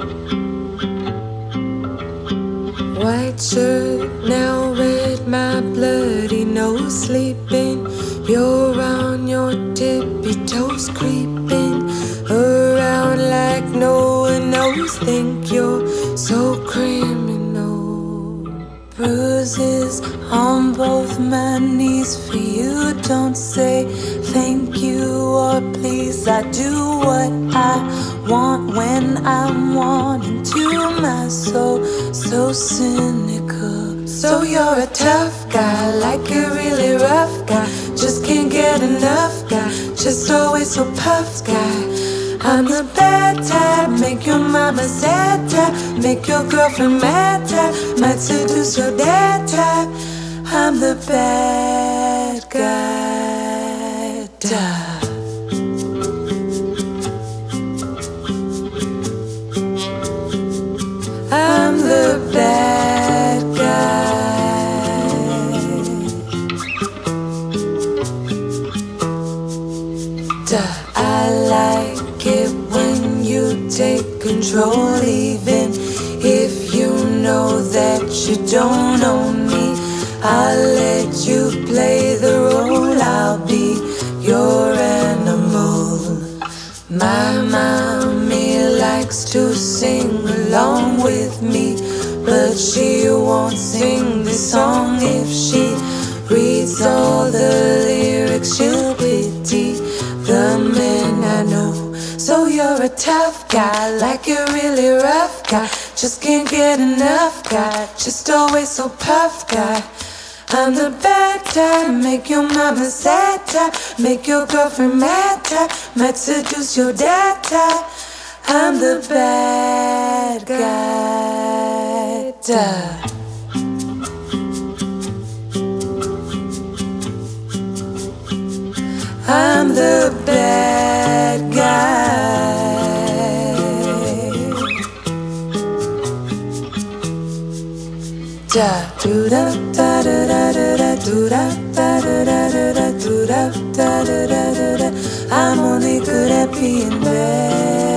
White shirt, now red, my bloody nose sleeping. You're on your tippy toes creeping around like no one knows. Think you're so criminal. Bruises on both my knees for you. Don't say thank you or please. I do what I want when I'm wanting to. My soul so cynical. So you're a tough guy, like a really rough guy. Just can't get enough guy, just always so puffed guy. I'm the bad type, make your mama sad type, make your girlfriend mad type, might seduce your dad type. I'm the bad guy type. I'm the bad guy. I like it when you take control, even if you know that you don't own me. I'll let you play the role, I'll be your animal. My mommy likes to sing along with me, but she won't sing this song. If she reads all the lyrics, she'll pity the men I know. So you're a tough guy, like a really rough guy, just can't get enough guy, just always so puffed guy. I'm the bad type, make your mama sad type, make your girlfriend mad type, might seduce your dad type. I'm the bad guy type. I'm the bad guy. Da do da da da da da do da da da da da do da da da da da. I'm only good at being bad.